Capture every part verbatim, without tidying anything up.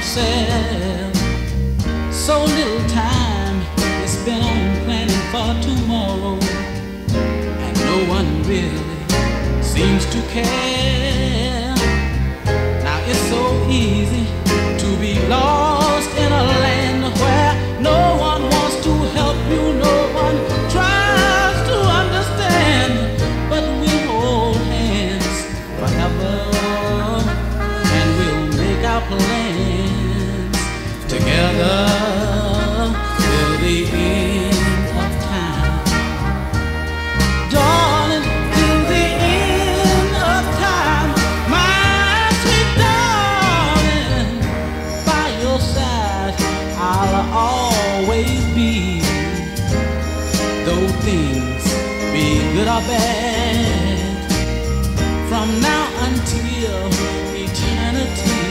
myself. So little time is spent on planning for tomorrow, and no one really seems to care. Now it's so easy to be lost in a land where no one wants to help you, no one tries to understand, but we hold hands forever, and we'll make our plans together till the end of time. Darling, till the end of time, my sweet darling, by your side I'll always be. Though things be good or bad, from now until eternity,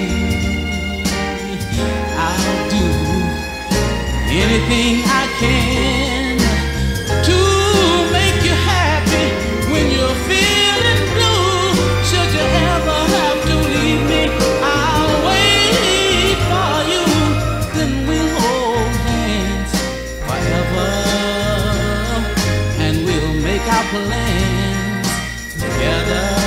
I'll do anything I can to make you happy when you're feeling blue. Should you ever have to leave me, I'll wait for you. Then we'll hold hands forever, and we'll make our plans together.